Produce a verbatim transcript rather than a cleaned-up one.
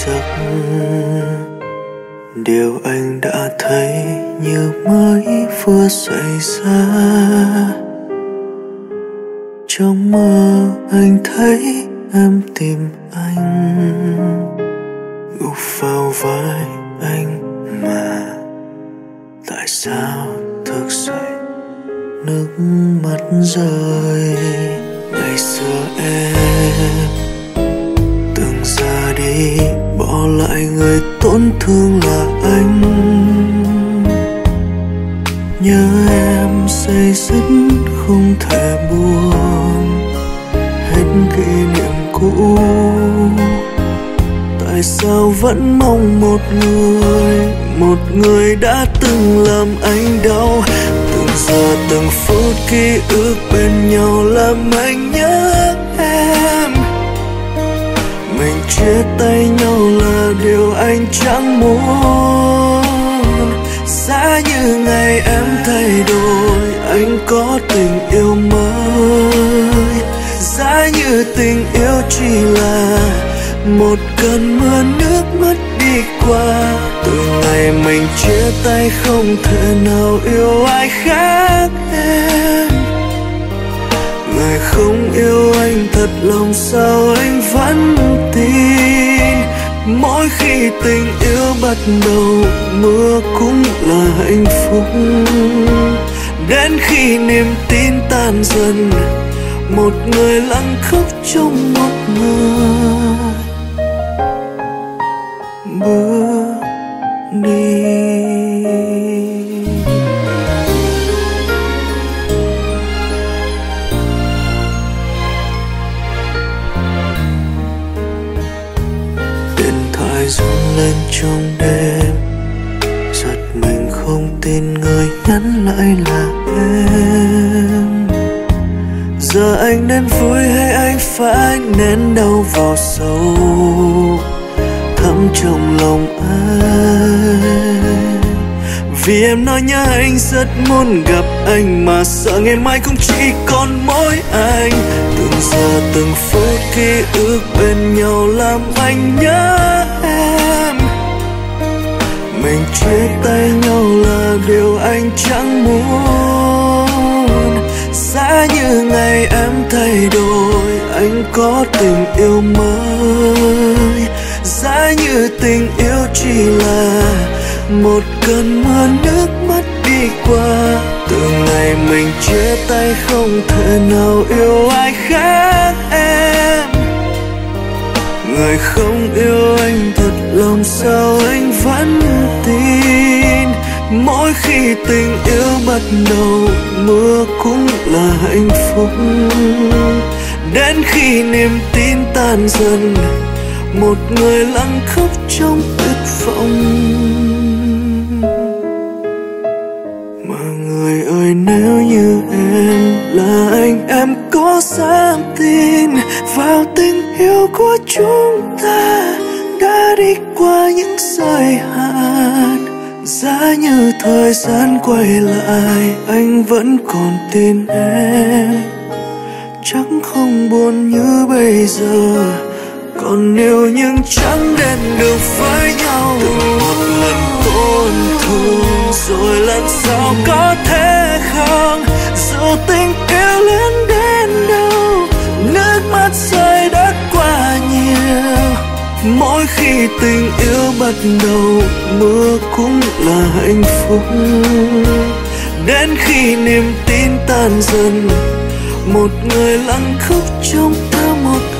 giấc. Điều anh đã thấy như mới vừa xảy ra. Trong mơ anh thấy em tìm anh, gục vào vai anh mà tại sao thức dậy nước mắt rơi. Ngày xưa em từng ra đi bỏ lại người tổn thương là anh. Nhớ em say dứt không thể buồn hết kỷ niệm cũ. Tại sao vẫn mong một người, một người đã từng làm anh đau. Từng giờ từng phút ký ức bên nhau làm anh nhớ em. Mình chia tay nhau là điều anh chẳng muốn. Giá như ngày em thay đổi, anh có tình yêu mới. Giá như tình yêu chỉ là một cơn mưa nước mắt đi qua. Từ ngày mình chia tay không thể nào yêu ai khác em. Người không yêu anh thật lòng sao anh vẫn tin. Mỗi khi tình yêu bắt đầu mưa cũng là hạnh phúc. Đến khi niềm tin tan dần, một người lặng khóc trong một người bước đi. Điện thoại rung lên trong đêm, giật mình không tin người nhắn lại là em. Giờ anh nên vui hay anh phải nén đau vào sâu thẳm trong lòng anh. Vì em nói nhớ anh rất muốn gặp anh, mà sợ ngày mai cũng chỉ còn mỗi anh. Từng giờ từng phút ký ức bên nhau làm anh nhớ em. Mình chia tay nhau là điều anh chẳng muốn. Giá như ngày em thay đổi, anh có tình yêu mới. Giá như tình yêu chỉ là một cơn mưa nước mắt đi qua. Từ ngày mình chia tay không thể nào yêu ai khác em. Người không yêu anh thật lòng sao anh vẫn tin. Mỗi khi tình yêu bắt đầu mưa cũng là hạnh phúc. Đến khi niềm tin tan dần, một người lặng khóc trong tuyệt vọng. Mà người ơi, nếu như em là anh, em có dám tin vào tình yêu của chúng ta đã đi qua những giới hạn. Giá như thời gian quay lại, anh vẫn còn tin em. Chắc không buồn như bây giờ, còn yêu nhưng chẳng đến được với nhau. Từng một lần tổn thương rồi lần sau có thể không. Dù tình yêu lớn đến đâu, nước mắt rơi đã quá nhiều. Mỗi khi tình yêu bắt đầu mưa cũng là hạnh phúc. Đến khi niềm tin tan dần, một người lặng khóc trong ta một